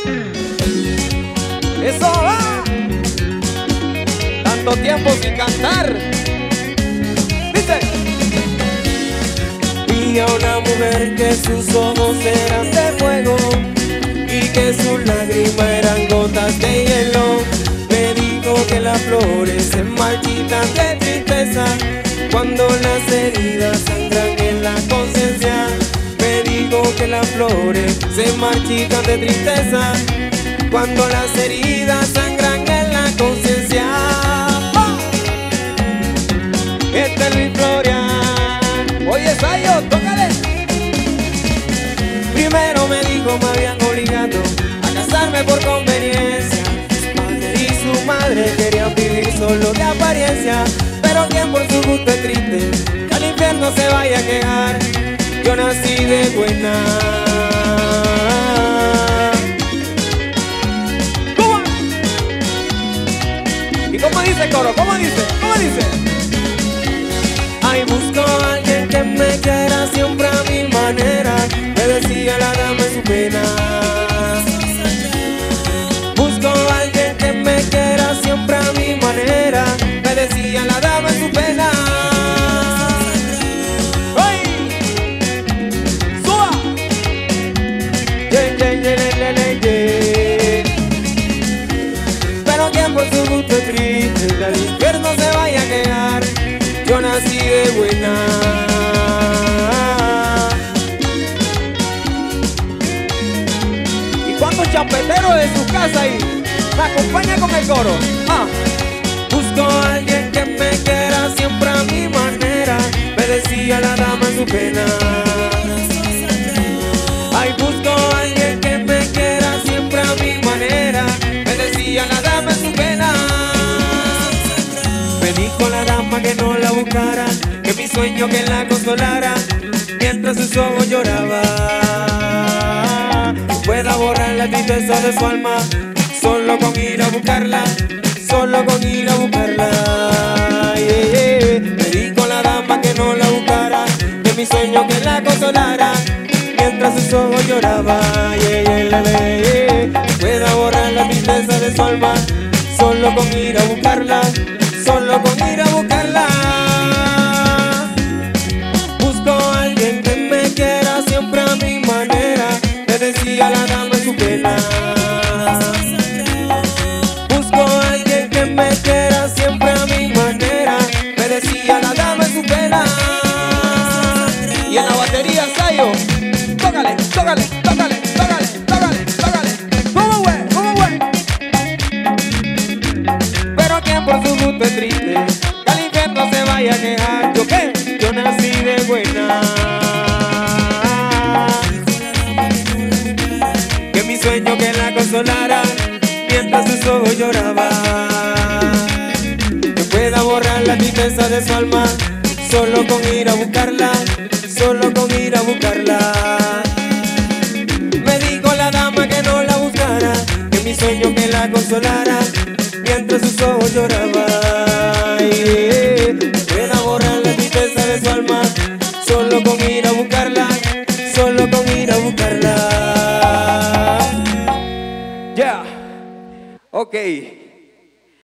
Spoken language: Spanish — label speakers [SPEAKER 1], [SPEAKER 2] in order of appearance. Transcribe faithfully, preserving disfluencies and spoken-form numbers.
[SPEAKER 1] Eso va. Tanto tiempo sin cantar. Dice.
[SPEAKER 2] Vi a una mujer que sus ojos eran de fuego y que sus lágrimas eran gotas de hielo. Me dijo que las flores se marchitan de tristeza cuando las heridas sangran en la conciencia. Me dijo que las flores se marchitan de tristeza cuando las heridas sangran en la conciencia. ¡Oh! Este es Luis Florian.
[SPEAKER 1] Oye, Sayo, tócale.
[SPEAKER 2] Primero me dijo me habían obligado a casarme por conveniencia. Su padre y su madre querían vivir solo de apariencia. Pero quien por su gusto es triste, que al infierno se vaya a quejar. Yo nací de buena.
[SPEAKER 1] ¿Cómo? ¿Y cómo dice el coro? ¿Cómo dice? ¿Cómo dice?
[SPEAKER 2] Ay, busco a alguien que me quiera siempre a mi manera, me decía la dama en su pena. Busco a alguien que me quiera siempre a mi manera, me decía la dama en su pena.
[SPEAKER 1] ¡Ay! ¡Suba!
[SPEAKER 2] Yeah, yeah, yeah, yeah, yeah, yeah. Pero quien por su gusto es triste, que al infierno se vaya a quedar. Yo nací de buena.
[SPEAKER 1] ¿Y cuántos champeteros de su casa ahí? Me acompaña con el coro. Ah.
[SPEAKER 2] Busco a alguien que me quiera siempre a mi manera, me decía la dama en su pena. Ay, busco a alguien que me quiera siempre a mi manera, me decía la dama en su pena. Me dijo la dama que no la buscara, que mi sueño que la consolara, mientras sus ojos lloraba. Pueda borrar la tristeza de su alma, solo con ir a buscarla, solo con ir a buscarla. Yeah, yeah. Me dijo la dama que no la buscara, que mi sueño que la consolara, mientras sus ojos lloraba. Yeah, yeah, yeah, yeah. Pueda borrar la tristeza de su alma, solo con ir a buscarla, solo con ir a buscarla. Busco a alguien que me quiera siempre a mi manera, me decía la dama en su pena. Busco a alguien que me quiera siempre a mi manera, me decía la dama en su pena.
[SPEAKER 1] Y en la batería, Sayo. Tócale, tócale, tócale, tócale, tócale, tócale. ¿Cómo güey? ¿Cómo güey?
[SPEAKER 2] Pero quien por su gusto es triste, que al infierno se vaya a quejar. ¿Yo qué? Yo nací de buena. Que mi sueño que la consolara, mientras sus ojos lloraba. Que pueda borrar la tristeza de su alma, solo con ir a buscarla, solo con ir a buscarla. Me dijo la dama que no la buscara, que mi sueño que la consolara, mientras sus ojos lloraba.